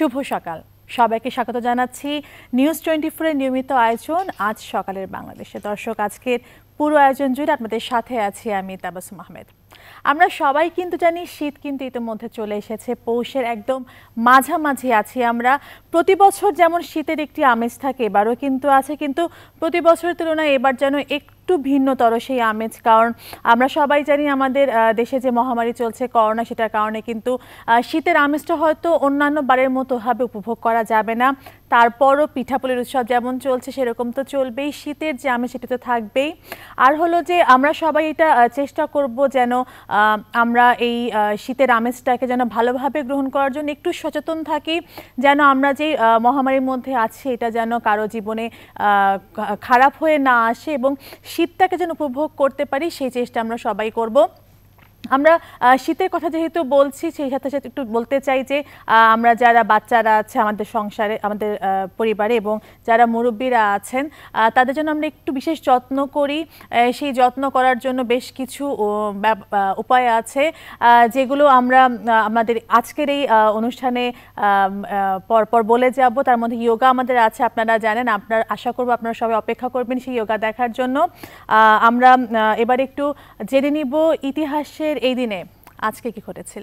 শুভ সকাল, সবাইকে স্বাগত জানাচ্ছি নিউজ 24 এর নিয়মিত আয়োজন আজ সকালের বাংলাদেশে। দর্শক, আজকের পুরো আয়োজন জুড়ে আপনাদের সাথে আছি আমি তাবাসসুম আহমেদ। আমরা সবাই কিন্তু জানি শীত কিন্তু ইতিমধ্যে চলে এসেছে, পৌষের একদম মাঝামাঝি আছি আমরা। প্রতি বছর যেমন শীতের একটি আমেজ থাকে, এবারও কিন্তু আছে, কিন্তু প্রতি বছরের তুলনায় এবার যেন একটু ভিন্নতর সেই আমেজ। কারণ আমরা সবাই জানি আমাদের দেশে যে মহামারী চলছে করোনা, সেটার কারণে কিন্তু শীতের আমেজটা হয়তো অন্যান্য বারের মতোভাবে উপভোগ করা যাবে না। তারপরও পিঠাপুলির উৎসব যেমন চলছে সেরকম তো চলবেই, শীতের যে আমেজ সেটা তো থাকবেই। আর হলো যে আমরা সবাই এটা চেষ্টা করব যেন আমরা এই শীতের আমেজটাকে যেন ভালোভাবে গ্রহণ করার জন্য একটু সচেতন থাকি, যেন আমরা যে মহামারীর মধ্যে আছি এটা যেন কারো জীবনে খারাপ হয়ে না আসে এবং শীতটাকে যেন উপভোগ করতে পারি, সেই চেষ্টা আমরা সবাই করব। আমরা শীতের কথা যেহেতু বলছি, সেই সাথে সাথে একটু বলতে চাই যে আমরা যারা বাচ্চারা আছে আমাদের সংসারে, আমাদের পরিবারে, এবং যারা মুরব্বীরা আছেন তাদের জন্য আমরা একটু বিশেষ যত্ন করি। সেই যত্ন করার জন্য বেশ কিছু উপায় আছে, যেগুলো আমরা আমাদের আজকের এই অনুষ্ঠানে পরপর বলে যাব। তার মধ্যে যোগা আমাদের আছে, আপনারা জানেন। আশা করব আপনারা সবাই অপেক্ষা করবেন সেই যোগা দেখার জন্য। আমরা এবার একটু জেনে নিব ইতিহাসের এই দিনে আজকে কি ঘটেছিল।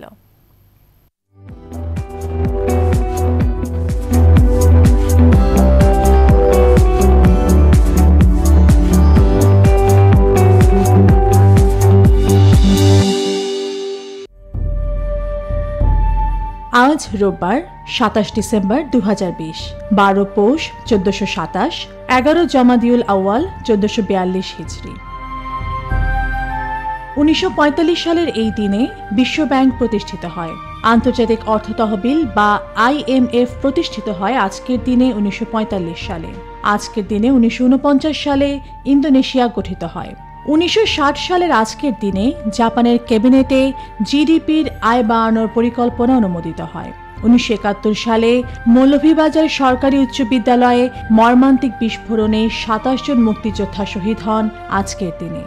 আজ রোববার 27 ডিসেম্বর 2020, 12 পৌষ 1427, 11 জমাদিউল আউয়াল 1442 হিজরি। 1945 সালের এই দিনে বিশ্ব ব্যাংক প্রতিষ্ঠিত হয়। আন্তর্জাতিক অর্থ তহবিল বা IMF প্রতিষ্ঠিত হয় আজকের দিনে 1945 সালে। আজকের দিনে 1949 সালে ইন্দোনেশিয়া গঠিত হয়। 1960 সালের আজকের দিনে জাপানের ক্যাবিনেটে জিডিপির আয় বাড়ানোর পরিকল্পনা অনুমোদিত হয়। 1971 সালে মৌলভীবাজার সরকারি উচ্চ বিদ্যালয়ে মর্মান্তিক বিস্ফোরণে 27 জন মুক্তিযোদ্ধা শহীদ হন আজকের দিনে।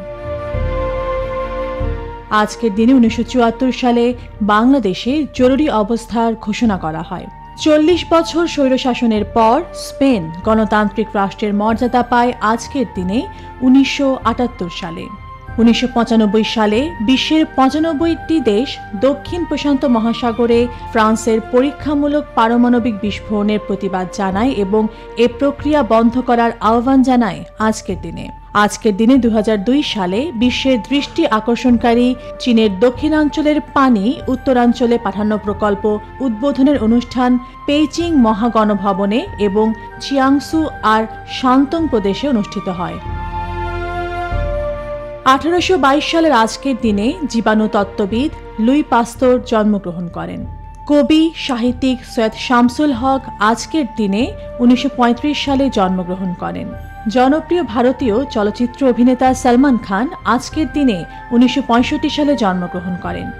আজকের দিনে 1974 সালে বাংলাদেশে জরুরি অবস্থার ঘোষণা করা হয়। 40 বছর স্বৈরশাসনের পর স্পেন গণতান্ত্রিক রাষ্ট্রের মর্যাদা পায় আজকের দিনে 1978 সালে। 1995 সালে বিশ্বের 95টি দেশ দক্ষিণ প্রশান্ত মহাসাগরে ফ্রান্সের পরীক্ষামূলক পারমাণবিক বিস্ফোরণের প্রতিবাদ জানায় এবং এ প্রক্রিয়া বন্ধ করার আহ্বান জানায় আজকের দিনে। আজকের দিনে 2002 সালে বিশ্বের দৃষ্টি আকর্ষণকারী চীনের দক্ষিণাঞ্চলের পানি উত্তরাঞ্চলে পাঠানো প্রকল্প উদ্বোধনের অনুষ্ঠান পেইচিং মহাগণভবনে এবং চিয়াংসু আর শান্তং প্রদেশে অনুষ্ঠিত হয়। 1822 সালের আজকের দিনে জীবাণুতত্ত্ববিদ লুই পাস্তর জন্মগ্রহণ করেন। কবি সাহিত্যিক সৈয়দ শামসুল হক আজকের দিনে 1935 সালে জন্মগ্রহণ করেন। জনপ্রিয় ভারতীয় চলচ্চিত্র অভিনেতা সলমান খান আজকের দিনে 1965 সালে জন্মগ্রহণ করেন।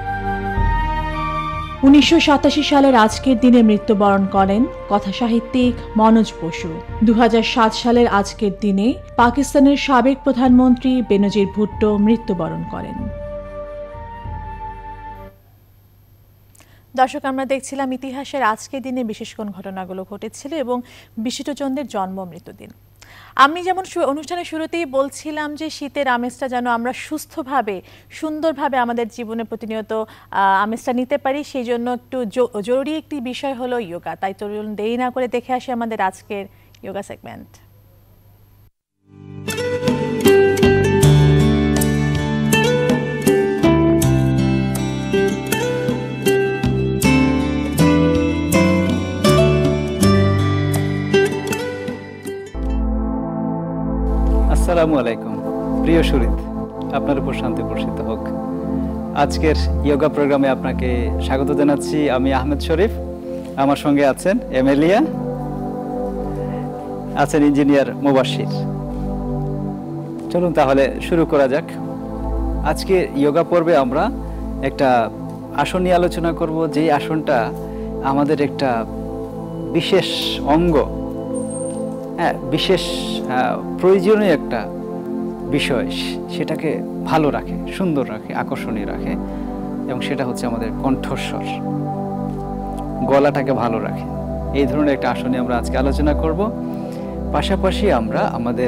1987 সালের আজকের দিনে মৃত্যুবরণ করেন কথাসাহিত্যিক মনোজ বসু। 2007 সালের আজকের দিনে পাকিস্তানের সাবেক প্রধানমন্ত্রী বেনজির ভুট্টো মৃত্যুবরণ করেন। দর্শক, আমরা দেখছিলাম ইতিহাসের আজকের দিনে বিশেষ কোন ঘটনাগুলো ঘটেছিল এবং বিশিষ্টজনদের জন্ম মৃত্যুদিন। আমি যেমন অনুষ্ঠানের শুরুতেই বলছিলাম যে শীতের আমেজটা যেন আমরা সুস্থভাবে সুন্দরভাবে আমাদের জীবনে প্রতিনিয়ত আমেজটা নিতে পারি, সেই জন্য একটু জরুরি একটি বিষয় হলো যোগা। তাই চলুন দেরি না করে দেখে আসি আমাদের আজকের যোগা সেগমেন্ট। আসসালামু আলাইকুম প্রিয় শরীর, আপনার উপর শান্তি বর্ষিত হোক। আজকের যোগা প্রোগ্রামে আপনাকে স্বাগত জানাচ্ছি। আমি আহমেদ শরীফ, আমার সঙ্গে আছেন এমেলিয়া, আছেন ইঞ্জিনিয়ার মুবাশির। চলুন তাহলে শুরু করা যাক। আজকে যোগা পর্বে আমরা একটা আসন নিয়ে আলোচনা করব, যেই আসনটা আমাদের একটা বিশেষ অঙ্গ, বিশেষ প্রয়োজনীয় একটা বিষয়, সেটাকে ভালো রাখে, সুন্দর রাখে, আকর্ষণীয় রাখে, এবং সেটা হচ্ছে আমাদের কণ্ঠস্বর। গলাটাকে ভালো রাখে। এই ধরনের একটা আসনে আমরা আজকে আলোচনা করব। পাশাপাশি আমরা আমাদের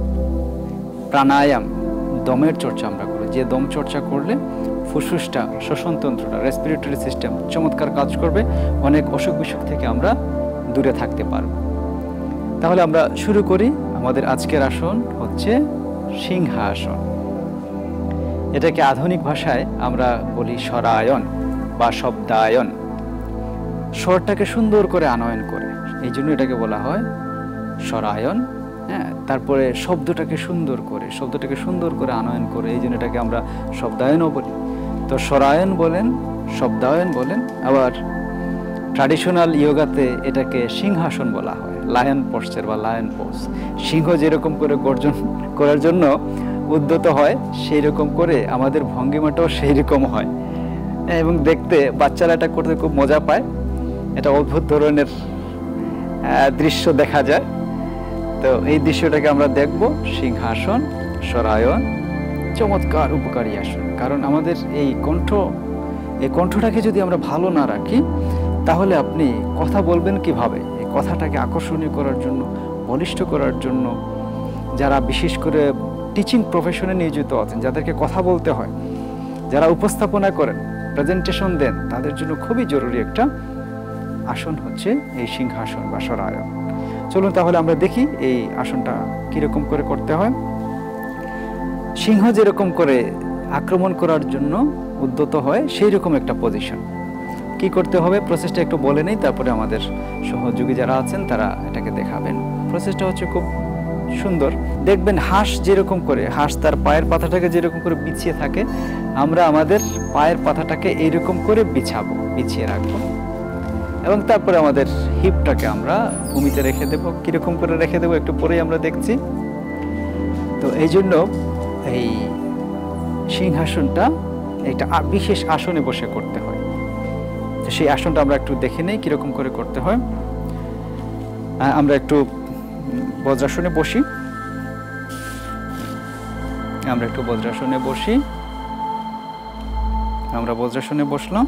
প্রাণায়াম, দমের চর্চা আমরা করি, যে দম চর্চা করলে ফুসফুসটা, শ্বসনতন্ত্রটা, রেসপিরেটরি সিস্টেম চমৎকার কাজ করবে, অনেক অসুখ বিসুখ থেকে আমরা দূরে থাকতে পারব। তাহলে আমরা শুরু করি। আমাদের আজকের আসন হচ্ছে সিংহাসন। এটাকে আধুনিক ভাষায় আমরা বলি স্বরায়ন বা শব্দায়ন। স্বরটাকে সুন্দর করে আনয়ন করে, এই জন্য এটাকে বলা হয় স্বরায়ন। হ্যাঁ, তারপরে শব্দটাকে সুন্দর করে আনয়ন করে, এই জন্য এটাকে আমরা শব্দায়নও বলি। তো স্বরায়ন বলেন, শব্দায়ন বলেন, আবার ট্র্যাডিশনাল ইয়োগাতে এটাকে সিংহাসন বলা হয়, লায়ন পশ্চার বা লায়ন পোজ। সিংহ যেরকম করে গর্জন করার জন্য উদ্যত হয়, সেই রকম করে আমাদের ভঙ্গিমাটাও সেই রকম হয়, এবং দেখতে বাচ্চারা এটা করতে খুব মজা পায়। এটা অদ্ভুত ধরনের দৃশ্য দেখা যায়। তো এই দৃশ্যটাকে আমরা দেখব। সিংহাসন, স্বরায়ন, চমৎকার উপকারী আসন। কারণ আমাদের এই কণ্ঠটাকে যদি আমরা ভালো না রাখি, তাহলে আপনি কথা বলবেন কিভাবে? এই কথাটাকে আকর্ষণীয় করার জন্য, বলিষ্ঠ করার জন্য, যারা বিশেষ করে টিচিং প্রফেশনে নিয়োজিত আছেন, যাদেরকে কথা বলতে হয়, যারা উপস্থাপনা করেন, প্রেজেন্টেশন দেন, তাদের জন্য খুবই জরুরি একটা আসন হচ্ছে এই সিংহাসন বা স্বরায়ন। চলুন তাহলে আমরা দেখি এই আসনটা কিরকম করে করতে হয়। সিংহ যেরকম করে আক্রমণ করার জন্য উদ্যত হয়, সেই রকম একটা পজিশন। কি করতে হবে প্রসেসটা একটু বলে নেই, তারপরে আমাদের সহযোগী যারা আছেন তারা এটাকে দেখাবেন। প্রসেসটা হচ্ছে খুব সুন্দর। দেখবেন হাঁস যেরকম করে, হাঁস তার পায়ের পাতাটাকে যেরকম করে বিছিয়ে থাকে, আমরা আমাদের পায়ের পাতাটাকে এইরকম করে বিছিয়ে রাখবো, এবং তারপরে আমাদের হিপটাকে আমরা ভূমিতে রেখে দেব। কিরকম করে রেখে দেবো একটু পরেই আমরা দেখছি। তো এই জন্য এই সিংহাসনটা একটা বিশেষ আসনে বসে করতে হয়। তো সেই আসনটা আমরা একটু দেখে নেই কিরকম করে করতে হয়। আমরা একটু বজ্রাসনে বসি। আমরা বজ্রাসনে বসলাম।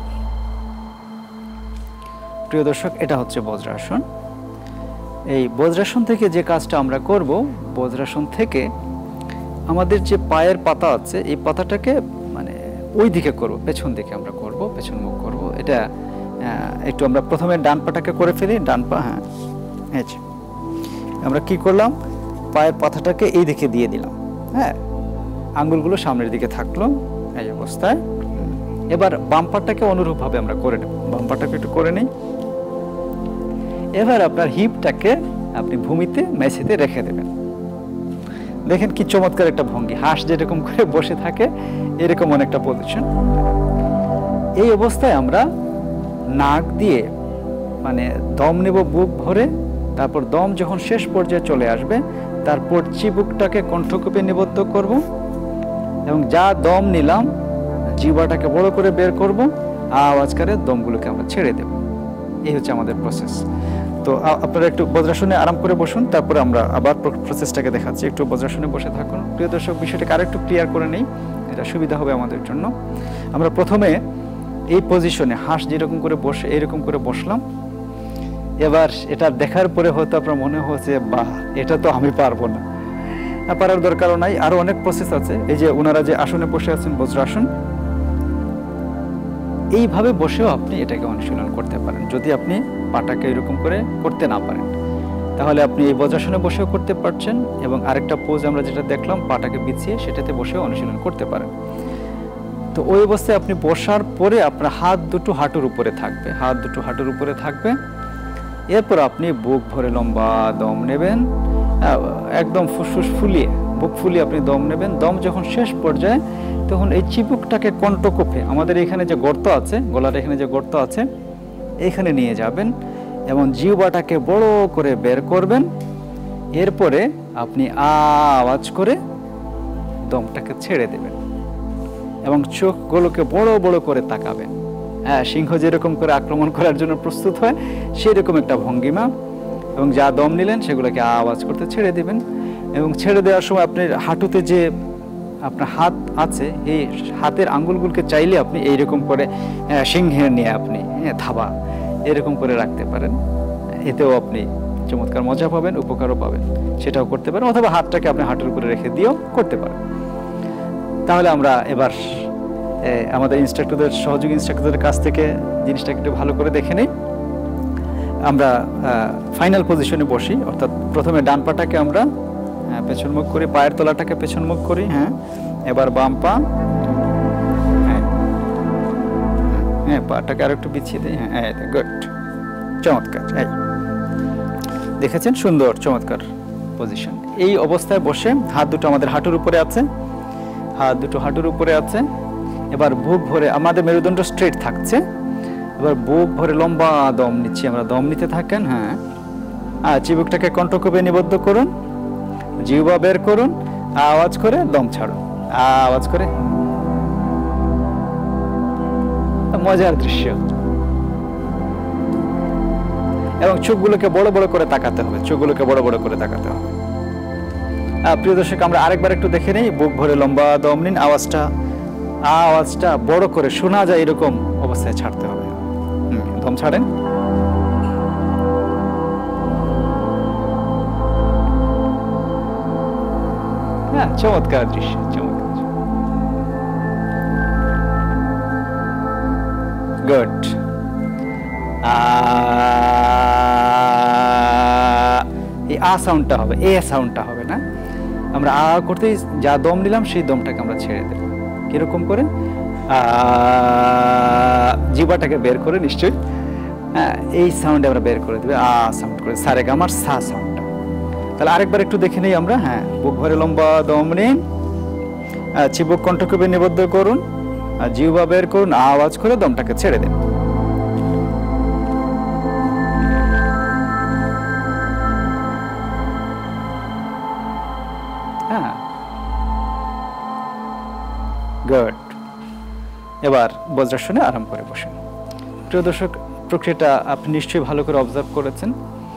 প্রিয় দর্শক, এটা হচ্ছে বজ্রাসন। এই বজ্রাসন থেকে যে কাজটা আমরা করব, বজ্রাসন থেকে আমাদের যে পায়ের পাতা আছে, এই পাতাটাকে মানে ওই দিকে করব, পেছন দিকে আমরা করব, পেছন মুখ করব। এটা একটু আমরা প্রথমে ডান পাটাকে করে ফেলি, ডান পা। হ্যাঁ, আমরা কি করলাম, পায়ের পাতাটাকে এই দিকে দিয়ে দিলাম। হ্যাঁ, আঙ্গুলগুলো সামনের দিকে থাকলো এই অবস্থায়। এবার বাম পাটাকে অনুরূপভাবে আমরা করে নেব। বাম পাটাকে একটু করে নিই। এবার আপনার হিপটাকে আপনি ভূমিতে, মেঝেতে রেখে দেবেন। দেখেন কি চমৎকার একটা ভঙ্গি, হাঁস যেরকম করে বসে থাকে এরকম অনেকটা পজিশন। এই অবস্থায় আমরা নাক দিয়ে মানে দম নেব বুক ভরে, তারপর দম যখন শেষ পর্যায়ে চলে আসবে, তারপর চিবুকটাকে কণ্ঠকূপে নিবদ্ধ করব, এবং যা দম নিলাম জিহ্বাটাকে বড় করে বের করব, আওয়াজ করে দমগুলোকে আমরা ছেড়ে দেব। এই হচ্ছে আমাদের প্রসেস। তো আপনারা একটু বজ্রাসনে আরাম করে বসুন, তারপরে আমরা আবার প্রসেসটাকে দেখাচ্ছি। একটু বজ্রাসনে বসে থাকুন। প্রিয় দর্শক, বিষয়টাকে আরেকটু ক্লিয়ার করে নেই, এটা সুবিধা হবে আমাদের জন্য। আমরা প্রথমে এই পজিশনে হাঁস যেরকম করে বসে এইরকম করে বসলাম। এবার এটা দেখার পরে হয়তো আপনার মনে হচ্ছে, বাহ, এটা তো আমি পারবো না। পারার দরকারও নাই, আরো অনেক প্রসেস আছে। এই যে ওনারা যে আসনে বসে আছেন, বজ্রাসন, এইভাবে বসেও আপনি এটাকে অনুশীলন করতে পারেন। যদি আপনি পাটাকে এরকম করে করতে না পারেন, তাহলে আপনি এই বজ্রাসনে বসেও করতে পারছেন, এবং আরেকটা পোজ আমরা যেটা দেখলাম পাটাকে বিছিয়ে, সেটাতে বসেও অনুশীলন করতে পারেন। তো ওই অবস্থায় আপনি বসার পরে আপনার হাত দুটো হাঁটুর উপরে থাকবে। এরপর আপনি বুক ভরে লম্বা দম নেবেন, একদম ফুসফুস ফুলিয়ে, বুক ফুলিয়ে আপনি দম নেবেন। দম যখন শেষ পর্যায়ে, তখন এই চিবুকটাকে কণ্ঠকূপে, আমাদের এখানে যে গর্ত আছে, গলার এখানে যে গর্ত আছে, এখানে নিয়ে যাবেন, এবং জিহ্বাটাকে বড় করে বের করবেন। এরপরে আপনি আওয়াজ করে দমটাকে ছেড়ে দেবেন, এবং চোখগুলোকে বড় বড় করে তাকাবেন। হ্যাঁ, সিংহ যেরকম করে আক্রমণ করার জন্য প্রস্তুত হয়, সেই রকম একটা ভঙ্গিমা। এবং যা দম নিলেন সেগুলোকে আওয়াজ করতে ছেড়ে দিবেন। এবং ছেড়ে দেওয়ার সময় আপনি হাঁটুতে যে আপনার হাত আছে, এই হাতের আঙ্গুলগুলোকে চাইলে আপনি এইরকম করে সিংহের নিয়ে আপনি থাবা, এরকম করে রাখতে পারেন, এতেও আপনি চমৎকার মজা পাবেন, উপকারও পাবেন। সেটাও করতে পারেন, অথবা হাতটাকে আপনি হাঁটুর উপরে রেখে দিয়েও করতে পারেন। তাহলে আমরা এবার আমাদের ইনস্ট্রাক্টরদের, সহযোগী ইনস্ট্রাক্টরদের কাছ থেকে জিনিসটাকে একটু ভালো করে দেখে নিই। আমরা ফাইনাল পজিশনে বসি, অর্থাৎ প্রথমে ডান পাটাকে আমরা পেছন মুখ করি, পায়ের তলাটাকে পেছন মুখ করি। হ্যাঁ, এবার বাম পা, হ্যাঁ পাটাকে আর একটু পিছিয়ে দিই। হ্যাঁ, গুড, চমৎকার। এই দেখেছেন, সুন্দর চমৎকার পজিশন। এই অবস্থায় বসে হাত দুটো আমাদের হাঁটুর উপরে আছে, হাত দুটো হাঁটুর উপরে আছে। এবার বুক ভরে, আমাদের মেরুদণ্ড স্ট্রেট থাকছে। এবার বুক ভরে লম্বা দম নিচ্ছি আমরা, দম নিতে থাকেন। হ্যাঁ, চিবুকটাকে কণ্ঠকোপে নিবদ্ধ করুন, জিহ্বা বের করুন, আওয়াজ করে দম ছাড়ুন, আওয়াজ করে। মজার দৃশ্য। এবং চোখগুলোকে বড় বড় করে তাকাতে হবে, চোখগুলোকে বড় বড় করে তাকাতে হবে। প্রিয় দর্শক, আমরা আরেকবার একটু দেখে নিই। বুক ভরে লম্বা দম নিন, আওয়াজটা বড় করে শোনা যায় এরকম অবস্থায় ছাড়তে হবে। দম ছাড়েন। হ্যাঁ, চমৎকার দৃশ্য, চমৎকার। গুড। এই আ সাউন্ডটা হবে, এ সাউন্ডটা হবে না। আমরা আ করতেই যা দম নিলাম সেই দমটাকে আমরা ছেড়ে দেব। কিরকম করে? জিহ্বাটাকে বের করে, নিশ্চয়ই এই সাউন্ডে আমরা বের করে দেবে, আ সাউন্ড করে, সারেগামার সা সাউন্ডটা। তাহলে আরেকবার একটু দেখে নেই আমরা। হ্যাঁ, বুক ভরে লম্বা দম নিন, চিবুক কণ্ঠকোপে নিবদ্ধ করুন, জিহ্বা বের করুন, আওয়াজ করে দমটাকে ছেড়ে দিন। হ্যাঁ, গুড। এবার বজ্রাসনে আরাম করে বসেন। প্রিয় দর্শক, প্রক্রিয়াটা আপনি নিশ্চয়ই ভালো করে অবজার্ভ করেছেন।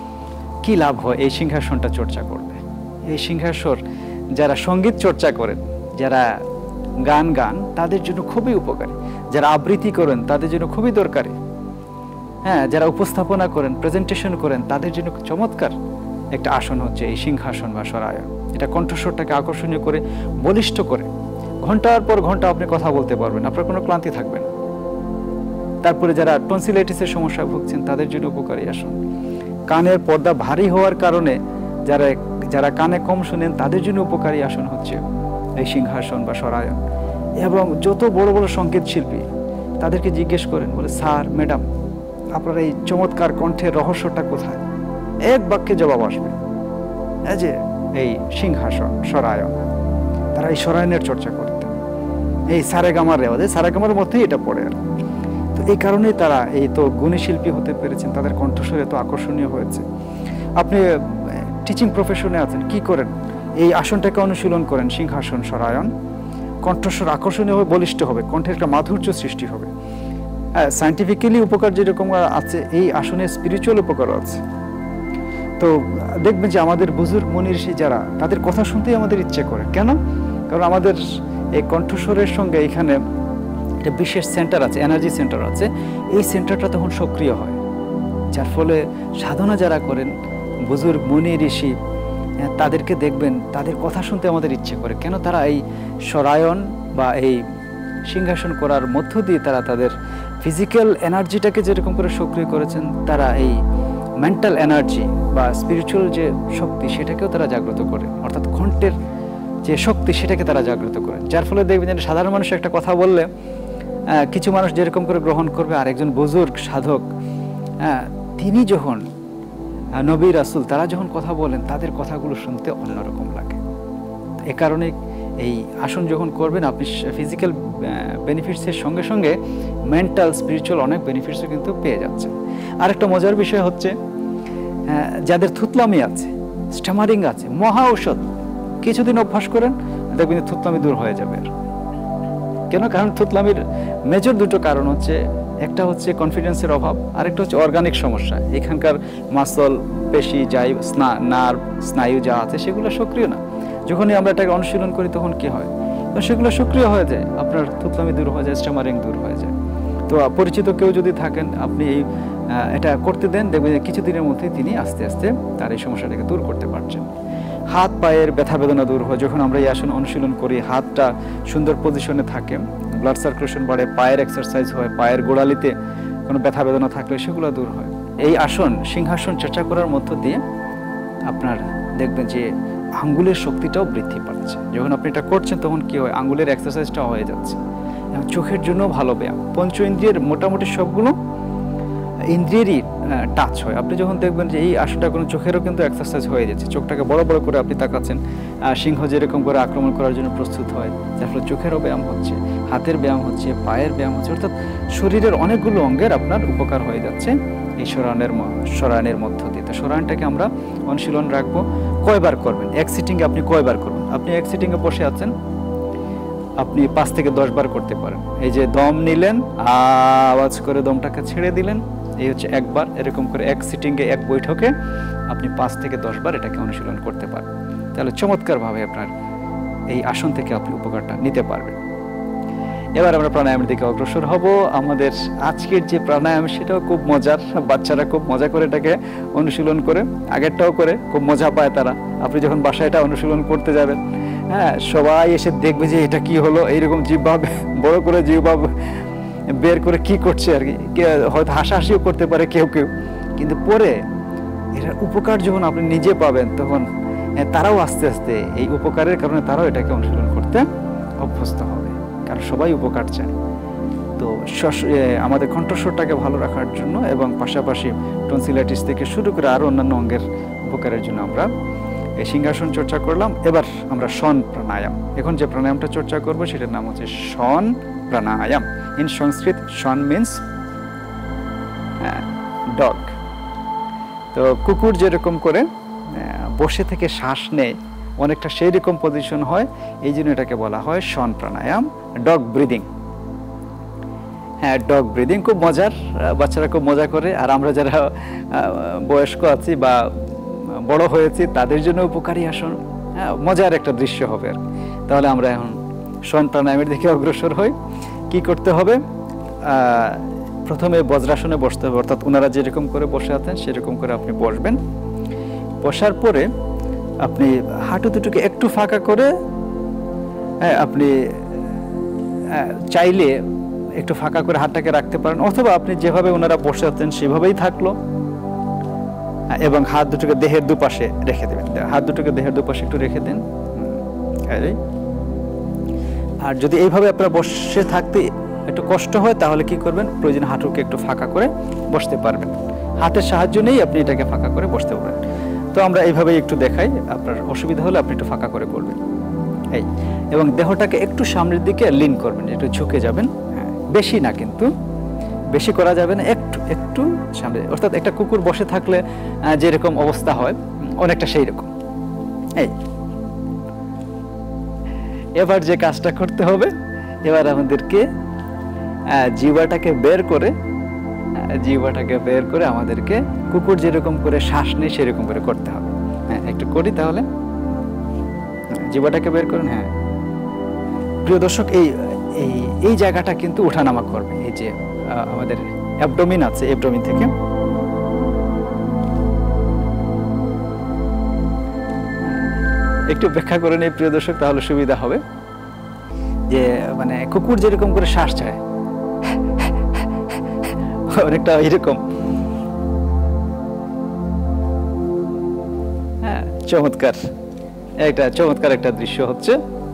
কি লাভ হয় এই সিংহাসনটা চর্চা করলে? এই সিংহাসন যারা সঙ্গীত চর্চা করেন, যারা গান তাদের জন্য খুবই উপকারী, যারা আবৃত্তি করেন তাদের জন্য খুবই দরকারি। হ্যাঁ, যারা উপস্থাপনা করেন, প্রেজেন্টেশন করেন, তাদের জন্য চমৎকার একটা আসন হচ্ছে এই সিংহাসন বা সরায়ন। এটা কণ্ঠস্বরটাকে আকর্ষণীয় করে, বলিষ্ঠ করে, ঘন্টার পর ঘন্টা আপনি কথা বলতে পারবেন, আপনার কোনো ক্লান্তি থাকবে না। তারপরে যারা টনসিলাইটিসের সমস্যা ভুগছেন তাদের জন্য উপকারী আসন। কানের পর্দা ভারী হওয়ার কারণে যারা কানে কম শুনেন তাদের জন্য উপকারী আসন হচ্ছে এই সিংহাসন বা সরায়ন। এবং যত বড় বড় সংগীত শিল্পী, তাদেরকে জিজ্ঞেস করেন, বলে স্যার, ম্যাডাম, আপনার এই চমৎকার কণ্ঠের রহস্যটা কোথায়? এক বাক্যে জবাব আসবে, এই যে এই সিংহাসন, সরায়ন। তারা এই সরায়নের চর্চা করতেন, এই সারেগামার রেওয়াজে, সারেগামার মধ্যেই এটা পড়ে। আর তো এই কারণেই তারা এই তো গুণী শিল্পী হতে পেরেছেন, তাদের কণ্ঠস্বর এত আকর্ষণীয় হয়েছে। আপনি টিচিং প্রফেশনে আছেন, কি করেন? এই আসনটাকে অনুশীলন করেন, সিংহাসন, সরায়ন। কণ্ঠস্বর আকর্ষণীয় হবে, বলিষ্ঠ হবে, কণ্ঠের একটা মাধুর্য সৃষ্টি হবে। সায়েন্টিফিক্যালি উপকার যেরকম আছে, এই আসনে স্পিরিচুয়াল উপকারও আছে। তো দেখবেন যে আমাদের বুজুর্গ মুনি ঋষি যারা, তাদের কথা শুনতেই আমাদের ইচ্ছে করে। কেন? কারণ আমাদের এই কণ্ঠস্বরের সঙ্গে এখানে একটা বিশেষ সেন্টার আছে, এনার্জি সেন্টার আছে। এই সেন্টারটা তখন সক্রিয় হয়, যার ফলে সাধনা যারা করেন, বুজুর্গ মুনি ঋষি, তাদেরকে দেখবেন তাদের কথা শুনতে আমাদের ইচ্ছে করে। কেন? তারা এই সরায়ন বা এই সিংহাসন করার মধ্য দিয়ে তারা তাদের ফিজিক্যাল এনার্জিটাকে যেরকম করে সক্রিয় করেছেন, তারা এই মেন্টাল এনার্জি বা স্পিরিচুয়াল যে শক্তি, সেটাকেও তারা জাগ্রত করে। অর্থাৎ কণ্ঠের যে শক্তি, সেটাকে তারা জাগ্রত করে। যার ফলে দেখবেন যে সাধারণ মানুষ একটা কথা বললে কিছু মানুষ যেরকম করে গ্রহণ করবে, আর একজন বুজুর্গ সাধক, তিনি যখন, নবী রাসূল, তারা যখন কথা বলেন, তাদের কথাগুলো শুনতে অন্যরকম লাগে। এ কারণে এই আসন যখন করবেন, আপনি ফিজিক্যাল বেনিফিটসের সঙ্গে সঙ্গে মেন্টাল, স্পিরিচুয়াল অনেক বেনিফিটসও কিন্তু পেয়ে যাচ্ছেন। আরেকটা মজার বিষয় হচ্ছে, যাদের থুতলামি আছে, স্টামারিং আছে, মহা ঔষধ। কিছুদিন অভ্যাস করেন, দেখবেন থুতলামি দূর হয়ে যাবে। কেন? কারণ থুতলামির মেজর দুটো কারণ হচ্ছে, একটা হচ্ছে কনফিডেন্সের অভাব, আরেকটা হচ্ছে অর্গানিক সমস্যা। এখানকার মাসল, পেশি, নার্ভ, স্নায়ু যা আছে, সেগুলো সক্রিয় না। যখনই আমরা এটাকে অনুশীলন করি, তখন কি হয়? তো সেগুলো সক্রিয় হয়ে যায়, আপনার থুতলামি দূর হয়ে যায়, স্টামারিং দূর হয়ে যায়। তো পরিচিত কেউ যদি থাকেন, আপনি এই এটা করতে দেন, দেখবেন যে কিছুদিনের মধ্যেই তিনি আস্তে আস্তে তার এই সমস্যাটাকে দূর করতে পারছেন। হাত পায়ের ব্যথা বেদনা দূর হয় যখন আমরা এই আসন অনুশীলন করি, হাতটা সুন্দর পজিশনে থাকে, ব্লাড সার্কুলেশন বাড়ে, পায়ের এক্সারসাইজ হয়, পায়ের গোড়ালিতে কোনো ব্যথা বেদনা থাকলে সেগুলো দূর হয়। এই আসন সিংহাসন চর্চা করার মধ্য দিয়ে আপনার দেখবেন যে আঙ্গুলের শক্তিটাও বৃদ্ধি পাচ্ছে। যখন আপনি এটা করছেন তখন কি হয়, আঙ্গুলের এক্সারসাইজটা হয়ে যাচ্ছে। এবং চোখের জন্য ভালো ব্যায়াম, পঞ্চ ইন্দ্রিয়ের মোটামুটি সবগুলো ইন্দ্রিয়েরই টাচ হয়। আপনি যখন দেখবেন যে এই আসনটা কোনো চোখেরও কিন্তু এক্সারসাইজ হয়ে যাচ্ছে, চোখটাকে বড় বড় করে আপনি তাকাচ্ছেন, সিংহ যেরকম করে আক্রমণ করার জন্য প্রস্তুত হয়, যার ফলে চোখেরও ব্যায়াম হচ্ছে, হাতের ব্যায়াম হচ্ছে, পায়ের ব্যায়াম হচ্ছে, অর্থাৎ শরীরের অনেকগুলো অঙ্গের আপনার উপকার হয়ে যাচ্ছে এই সরায়নের মধ্য দিয়ে। তো সরায়নটাকে আমরা অনুশীলন রাখবো। কয়বার করবেন, এক সিটিংয়ে আপনি কয়বার করবেন? আপনি এক সিটিংয়ে বসে আছেন, আপনি 5 থেকে 10 বার করতে পারেন। এই যে দম নিলেন, আওয়াজ করে দমটাকে ছেড়ে দিলেন, এই হচ্ছে একবার। এরকম করে এক সিটিংয়ে এক বৈঠকে আপনি 5 থেকে 10 বার এটাকে অনুশীলন করতে পারেন। তাহলে চমৎকারভাবে আপনার এই আসন থেকে আপনি উপকারটা নিতে পারবেন। এবার আমরা প্রাণায়ামের দিকে অগ্রসর হব। আমাদের আজকের যে প্রাণায়াম সেটাও খুব মজার, বাচ্চারা খুব মজা করে এটাকে অনুশীলন করে, আগেরটাও করে খুব মজা পায় তারা। আপনি যখন বাসায় এটা অনুশীলন করতে যাবেন, হ্যাঁ, সবাই এসে দেখবে যে এটা কি হলো, এইরকম জিহ্বা বড় করে জিহ্বা বের করে কি করছে আর কি, হয়তো হাসাহাসিও করতে পারে কেউ কেউ, কিন্তু পরে এটার উপকার যখন আপনি নিজে পাবেন তখন তারাও আস্তে আস্তে এই উপকারের কারণে তারাও এটাকে অনুশীলন করতে অভ্যস্ত হবে, কারণ সবাই উপকার চায়। তো আমাদের কণ্ঠস্বরটাকে ভালো রাখার জন্য এবং পাশাপাশি টনসিলাইটিস থেকে শুরু করে আরও অন্যান্য অঙ্গের উপকারের জন্য আমরা এই সিংহাসন চর্চা করলাম। এবার আমরা শন প্রাণায়াম, এখন যে প্রাণায়ামটা চর্চা করবো সেটার নাম হচ্ছে Shwan pranayama. In Sanskrit Shwan means dog. তো কুকুর যেরকম করে বসে থেকে শ্বাস নেয়, অনেকটা সেই রকম পজিশন হয়, এই জন্য এটাকে বলা হয় শন প্রাণায়াম, ডগ ব্রিদিং। হ্যাঁ, ডগ ব্রিদিং খুব মজার, বাচ্চারা খুব মজা করে, আর আমরা যারা বয়স্ক আছি বা বড় হয়েছি তাদের জন্য উপকারী আসন, হ্যাঁ, মজার একটা দৃশ্য হবে আর। তাহলে আমরা এখন শন প্রাণায়ামের দিকে অগ্রসর হই। কি করতে হবে? প্রথমে বজ্রাসনে বসতে হবে, অর্থাৎ ওনারা যেরকম করে বসে আছেন সেরকম করে আপনি বসবেন। বসার পরে আপনি হাঁটু দুটোকে একটু ফাঁকা করে, হ্যাঁ, আপনি চাইলে একটু ফাঁকা করে হাতটাকে রাখতে পারেন, অথবা আপনি যেভাবে ওনারা বসে আছেন সেভাবেই থাকলো, এবং হাত দুটোকে দেহের দুপাশে রেখে দেবেন। হাত দুটোকে দেহের দুপাশে একটু রেখে দেন। আর যদি এইভাবে আপনারা বসে থাকতে একটু কষ্ট হয় তাহলে কি করবেন, প্রয়োজন হাঁটুকে একটু ফাঁকা করে বসতে পারবেন, হাতের সাহায্য নিয়েই আপনি এটাকে ফাঁকা করে বসতে পারবেন। তো আমরা এইভাবেই একটু দেখাই, আপনার অসুবিধা হলে আপনি একটু ফাঁকা করে করবেন এই, এবং দেহটাকে একটু সামনের দিকে লিন করবেন, একটু ঝুঁকে যাবেন, হ্যাঁ, বেশি না, কিন্তু বেশি করা যাবে না, একটু একটু সামনে, অর্থাৎ একটা কুকুর বসে থাকলে যেরকম অবস্থা হয় অনেকটা সেই রকম। এই এবার যে কাজটা করতে হবে, এবার আমাদেরকে জিহ্বাটাকে বের করে আমাদেরকে কুকুর যেরকম করে শ্বাস নেয় সেরকম করে করতে হবে। হ্যাঁ, একটু করি তাহলে, জিহ্বাটাকে বের করুন। হ্যাঁ প্রিয় দর্শক, এই জায়গাটা কিন্তু ওঠানামা করবে। এই যে আমাদের অ্যাবডোমিন আছে, অ্যাবডোমিন থেকে একটু ব্যাখ্যা করে নেই প্রিয় দর্শক, তাহলে সুবিধা হবে। যে মানে কুকুর যেরকম করে শ্বাস চায়, অনেকটা এরকম। হ্যাঁ, চমৎকার একটা দৃশ্য হচ্ছে।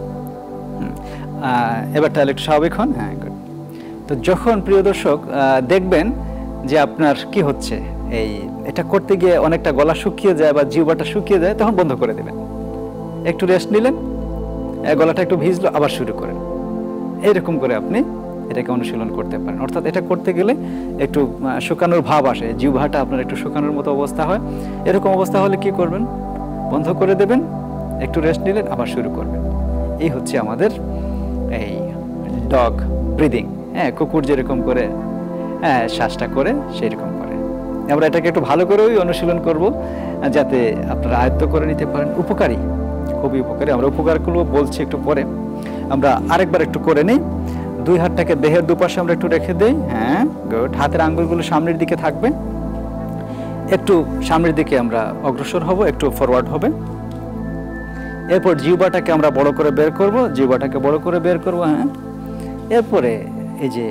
এবার তাহলে একটু স্বাভাবিক হন। হ্যাঁ, তো যখন প্রিয় দর্শক দেখবেন যে আপনার কি হচ্ছে, এটা করতে গিয়ে অনেকটা গলা শুকিয়ে যায় বা জিহ্বাটা শুকিয়ে যায়, তখন বন্ধ করে দেবেন। একটু রেস্ট নিলেন, গলাটা একটু ভিজলো, আবার শুরু করেন। এইরকম করে আপনি এটাকে অনুশীলন করতে পারেন। অর্থাৎ এটা করতে গেলে একটু শুকানোর ভাব আসে, জিহ্বাটা আপনার একটু শুকানোর মতো অবস্থা হয়। এরকম অবস্থা হলে কি করবেন, বন্ধ করে দেবেন, একটু রেস্ট নিলেন, আবার শুরু করবেন। এই হচ্ছে আমাদের এই ডগ ব্রিদিং। হ্যাঁ, কুকুর যেরকম করে শ্বাসটা করে সেরকম করে আমরা এটাকে একটু ভালো করেই অনুশীলন করব, যাতে আপনারা আয়ত্ত করে নিতে পারেন। উপকারী, খুবই উপকারী। আমরা উপকারগুলো বলছি একটু পরে, আমরা আরেকবার একটু করে নিই। দুই হাতটাকে দেহের দুপাশে আমরা একটু রেখে দেই। হ্যাঁ, গুড। হাতের আঙ্গুলগুলো সামনের দিকে থাকবে, একটু সামনের দিকে আমরা অগ্রসর হব, একটু ফরওয়ার্ড হবে। এরপর জিহ্বাটাকে আমরা বড় করে বের করব, জিহ্বাটাকে বড় করে বের করব। হ্যাঁ, এরপরে এই যে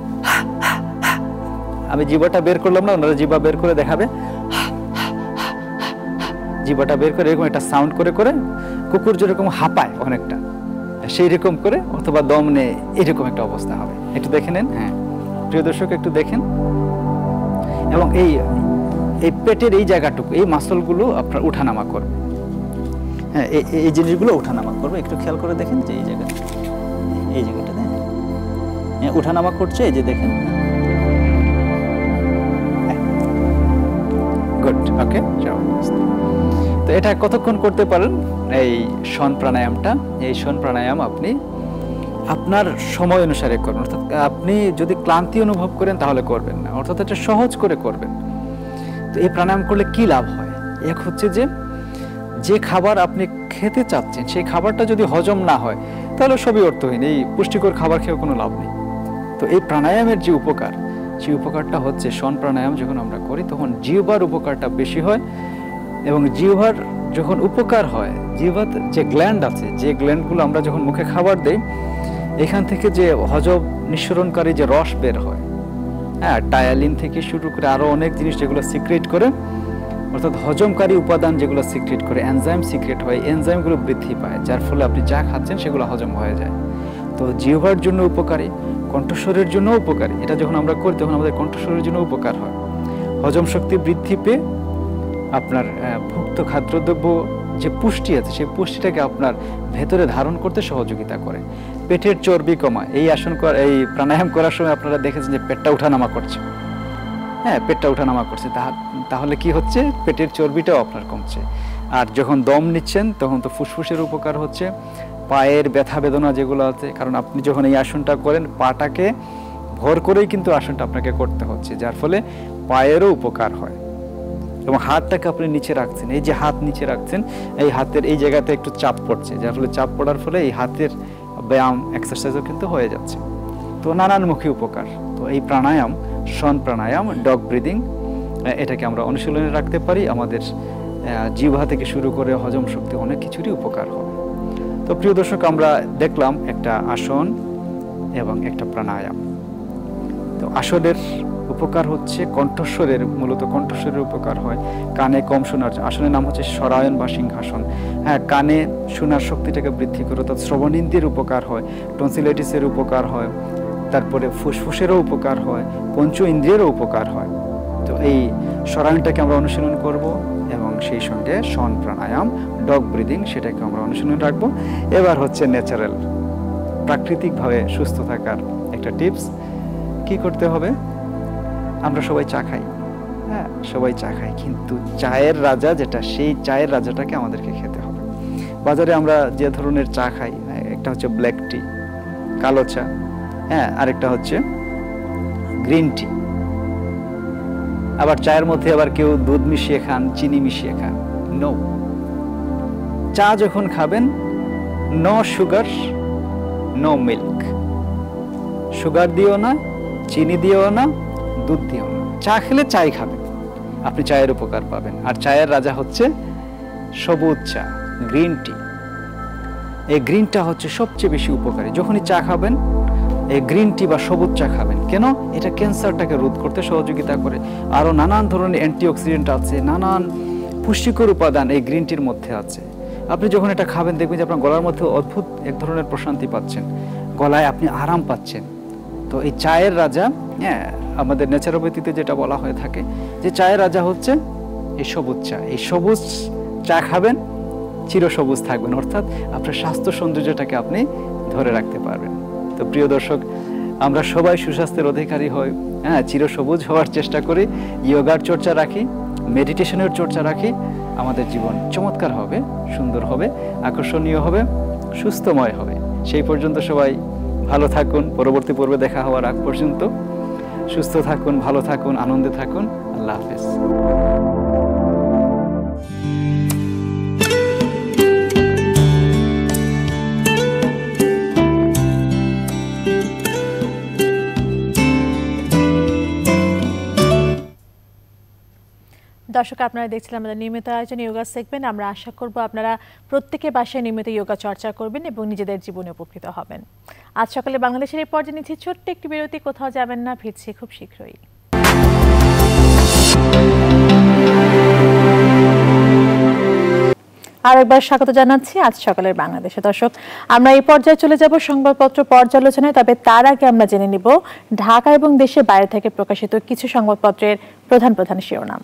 আমি জিহ্বাটা বের করলাম না, ওনারা জিহ্বা বের করে দেখাবে। জিহ্বাটা বের করে এরকম একটা সাউন্ড করে করে, কুকুর যেরকম হাঁপায় অনেকটা সেই রকম করে, অথবা দম নেয়, এরকম একটা অবস্থা হবে। একটু দেখে নেন। হ্যাঁ প্রিয় দর্শক, একটু দেখেন। এবং এই পেটের এই জায়গাটুকু, এই মাসলগুলো আপনার উঠানামা করবে। হ্যাঁ, এই জিনিসগুলো উঠানামা করবে, একটু খেয়াল করে দেখেন যে এই জায়গাটা, এই জায়গাটা হ্যাঁ উঠানামা করছে, এই যে দেখেন। Good, okay. তো এটা কতক্ষণ করতে পারেন এই শন প্রাণায়ামটা? এই শন প্রাণায়াম আপনি আপনার সময় অনুসারে করুন। অর্থাৎ আপনি যদি ক্লান্তি অনুভব করেন তাহলে করবেন না, অর্থাৎ এটা সহজ করে করবেন। তো এই প্রাণায়াম করলে কি লাভ হয়? এক হচ্ছে যে খাবার আপনি খেতে চাচ্ছেন সেই খাবারটা যদি হজম না হয় তাহলে সবই অর্থহীন, এই পুষ্টিকর খাবার খেয়ে কোনো লাভ নেই। তো এই প্রাণায়ামের যে উপকার, সেই উপকারটা হচ্ছে শন প্রাণায়াম যখন আমরা করি তখন জিহ্বার উপকারটা বেশি হয়। এবং জিহ্বার যখন উপকার হয়, জিহ্বার যে গ্ল্যান্ড আছে, যে গ্ল্যান্ডগুলো আমরা যখন মুখে খাবার দেই, এখান থেকে যে হজম নিঃসরণকারী যে রস বের হয়, হ্যাঁ, টায়ালিন থেকে শুরু করে আরও অনেক জিনিস যেগুলো সিক্রেট করে, অর্থাৎ হজমকারী উপাদান যেগুলো সিক্রেট করে, এনজাইম সিক্রেট হয়, এনজাইমগুলো বৃদ্ধি পায়, যার ফলে আপনি যা খাচ্ছেন সেগুলো হজম হয়ে যায়। তো জিহ্বার জন্য উপকারী, কণ্ঠস্বরের জন্য উপকারী। এটা যখন আমরা করি তখন আমাদের কণ্ঠস্বরের জন্য উপকার হয়। হজম শক্তি বৃদ্ধি পেয়ে আপনার ভুক্ত খাদ্যদ্রব্য যে পুষ্টি আছে সেই পুষ্টিটাকে আপনার ভেতরে ধারণ করতে সহযোগিতা করে। পেটের চর্বি কমায়। এই এই প্রাণায়াম করার সময় আপনারা দেখেছেন যে পেটটা উঠানামা করছে। হ্যাঁ, পেটটা উঠানামা করছে, তাহলে কি হচ্ছে? পেটের চর্বিটাও আপনার কমছে। আর যখন দম নিচ্ছেন তখন তো ফুসফুসের উপকার হচ্ছে, পায়ের ব্যথা বেদনা যেগুলো আছে, কারণ আপনি যখন এই আসনটা করেন পাটাকে ভর করেই কিন্তু আসনটা আপনাকে করতে হচ্ছে, যার ফলে পায়েরও উপকার হয়। এবং হাতটাকে আপনি নিচে রাখছেন, এই যে হাত নিচে রাখছেন, এই হাতের এই জায়গাতে একটু চাপ পড়ছে, যার ফলে চাপ পড়ার ফলে এই হাতের ব্যায়াম, এক্সারসাইজও কিন্তু হয়ে যাচ্ছে। তো নানানমুখী উপকার। তো এই প্রাণায়াম, শন প্রাণায়াম, ডগ ব্রিদিং, এটাকে আমরা অনুশীলনে রাখতে পারি। আমাদের জিহ্বা থেকে শুরু করে হজম শক্তি অনেক কিছুরই উপকার হবে। তো প্রিয় দর্শক, আমরা দেখলাম একটা আসন এবং একটা প্রাণায়াম। তো আসনের উপকার হচ্ছে কণ্ঠস্বরের, মূলত কণ্ঠস্বরের উপকার হয়। কানে কম শোনার, আসনের নাম হচ্ছে স্বরায়ন বা সিংহাসন। হ্যাঁ, কানে শোনার শক্তিটাকে বৃদ্ধি করে, অর্থাৎ শ্রবণেন্দ্রিয়ের উপকার হয়, টনসিলাইটিসের উপকার হয়, তারপরে ফুসফুসেরও উপকার হয়, পঞ্চ ইন্দ্রিয়েরও উপকার হয়। তো এই স্বরায়নটাকে আমরা অনুশীলন করব এবং সেই সঙ্গে শন প্রাণায়াম, ডগ ব্রিদিং, সেটাকে আমরা অনুশীলন রাখবো। এবার হচ্ছে ন্যাচারাল, প্রাকৃতিকভাবে সুস্থ থাকার একটা টিপস। কি করতে হবে? আমরা সবাই চা খাই, হ্যাঁ সবাই চা খাই, কিন্তু চায়ের রাজা যেটা, সেই চায়ের রাজাটাকে আমাদেরকে খেতে হবে। বাজারে আমরা যে ধরনের চা খাই, একটা হচ্ছে ব্ল্যাক টি, কালো চা, হ্যাঁ, আরেকটা হচ্ছে গ্রিন টি। আবার চায়ের মধ্যে আবার কেউ দুধ মিশিয়ে খান, চিনি মিশিয়ে খান। নো, চা যখন খাবেন, no sugar, no milk. Sugar দিও না, চিনি দিও না, দুধ দিও না। চা খেলে চাই খাবেন, আপনি চায়ের উপকার পাবেন। আর চায়ের রাজা হচ্ছে সবুজ চা, গ্রিন টি। এই গ্রিনটা হচ্ছে সবচেয়ে বেশি উপকারী। যখনই চা খাবেন এই গ্রিন টি বা সবুজ চা খাবেন। কেন? এটা ক্যান্সারটাকে রোধ করতে সহযোগিতা করে। আরও নানান ধরনের অ্যান্টিঅক্সিডেন্ট আছে, নানান পুষ্টিকর উপাদান এই গ্রিন টির মধ্যে আছে। আপনি যখন এটা খাবেন দেখবেন যে আপনার গলার মধ্যে অদ্ভুত এক ধরনের প্রশান্তি পাচ্ছেন, গলায় আপনি আরাম পাচ্ছেন। তো এই চায়ের রাজা, হ্যাঁ, আমাদের ন্যাচারোপ্যাথিতে যেটা বলা হয়ে থাকে যে চায়ের রাজা হচ্ছে এই সবুজ চা। এই সবুজ চা খাবেন, চিরসবুজ থাকবেন, অর্থাৎ আপনার স্বাস্থ্য সৌন্দর্যটাকে আপনি ধরে রাখতে পারবেন। তো প্রিয় দর্শক, আমরা সবাই সুস্বাস্থ্যের অধিকারী হই, হ্যাঁ, চিরসবুজ হওয়ার চেষ্টা করি, যোগার চর্চা রাখি, মেডিটেশনের চর্চা রাখি। আমাদের জীবন চমৎকার হবে, সুন্দর হবে, আকর্ষণীয় হবে, সুস্থময় হবে। সেই পর্যন্ত সবাই ভালো থাকুন। পরবর্তী পর্বে দেখা হওয়ার আগ পর্যন্ত সুস্থ থাকুন, ভালো থাকুন, আনন্দে থাকুন। আল্লাহ হাফেজ। দর্শক, আপনারা দেখছিলেন আমাদের নিয়মিত আয়োজন যোগা সেগমেন্ট। আমরা আশা করব আপনারা প্রত্যেকে বাসায় নিয়মিত যোগা চর্চা করবেন এবং নিজেদের জীবনে উপকৃত হবেন। আজ সকালে বাংলাদেশের এই পর্যায়ে নিচ্ছি ছোট্ট একটি বিরতি। কোথাও যাবেন না, ফিরছি খুব শীঘ্রই। আরেকবার স্বাগত জানাচ্ছি আজ সকালের বাংলাদেশে। দর্শক, আমরা এই পর্যায়ে চলে যাব সংবাদপত্র পর্যালোচনায়। তবে তার আগে আমরা জেনে নিব ঢাকা এবং দেশের বাইরে থেকে প্রকাশিত কিছু সংবাদপত্রের প্রধান প্রধান শিরোনাম।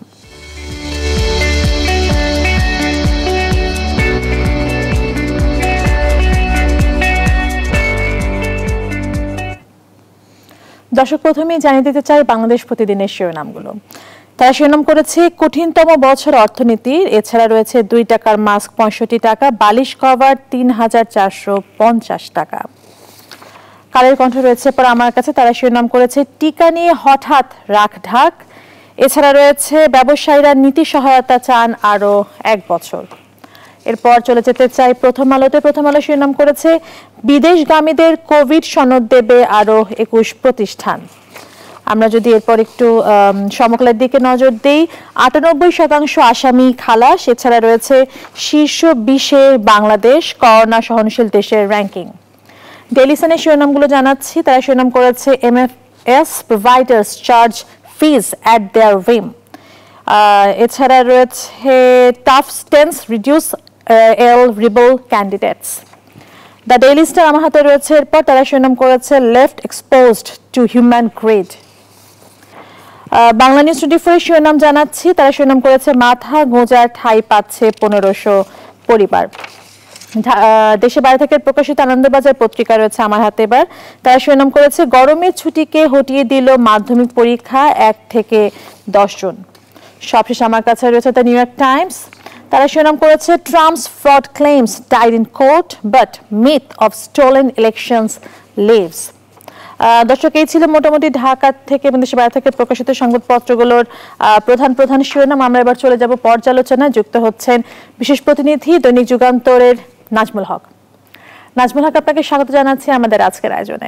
দর্শক, প্রথমেই জানিয়ে দিতে চাই বাংলাদেশ প্রতিদিনের শিরোনামগুলো। তারা শিরোনাম করেছে কঠিনতম বছর অর্থনীতির। এছাড়া রয়েছে 2 টাকার মাস্ক 65 টাকা, বালিশ কভার 3450 টাকা। কালের কণ্ঠ রয়েছে পর আমার কাছে। তারা শিরোনাম করেছে টিকা নিয়ে হঠাৎ রাখঢাক। এছাড়া রয়েছে ব্যবসায়ীরা নীতি সহায়তা চান আরো 1 বছর। এরপর চলে যেতে চাই প্রথম আলোতে। প্রথম আলো শিরোনাম করেছে বিদেশগামীদের কোভিড সনদ দেবে আরো 21 প্রতিষ্ঠান। আমরা যদি এরপর একটু সমকালের দিকে নজর দেই, 98% আসামি খালাস। এছাড়া রয়েছে শীর্ষ 20-এ বাংলাদেশ করোনা সহনশীল দেশের র্যাঙ্কিং। ডেইলি সানের শিরোনামগুলো জানাচ্ছি। তারা শিরোনাম করেছে MFS providers charge fees at their whim। এছাড়া রয়েছে tough stance reduce rebel candidates. The daily star আমার হাতে রয়েছে। এরপর তারা শিরোনাম করেছে left exposed to human grade. Bangla news 24 শিরোনাম জানাচ্ছি। তারা শিরোনাম করেছে মাথা গোঁজার ঠাঁই পাচ্ছে 1500 পরিবার। দেশে বাইরে থেকে প্রকাশিত আনন্দবাজার পত্রিকা রয়েছে আমার হাতে এবার। তারা শিরোনাম করেছে গরমের ছুটিকে হটিয়ে দিল মাধ্যমিক পরীক্ষা 1 থেকে 10 জুন। সবশেষ আমার কাছে রয়েছে দ্য নিউ ইয়র্ক টাইমস। তারা শিরোনাম করেছে Trump's fraud claims died in court but myth of stolen elections lives. দর্শক, এই ছিল মোটামুটি ঢাকা থেকে এবং দেশের বাইরে থেকে প্রকাশিত সংবাদপত্রগুলোর প্রধান প্রধান শিরোনাম। আমরা এবার চলে যাব পর্যালোচনায়। যুক্ত হচ্ছেন বিশেষ প্রতিনিধি দৈনিক যুগান্তরের নাজমুল হক। নাজমুল হক, আপনাকে স্বাগত জানাচ্ছি আমাদের আজকের আয়োজনে।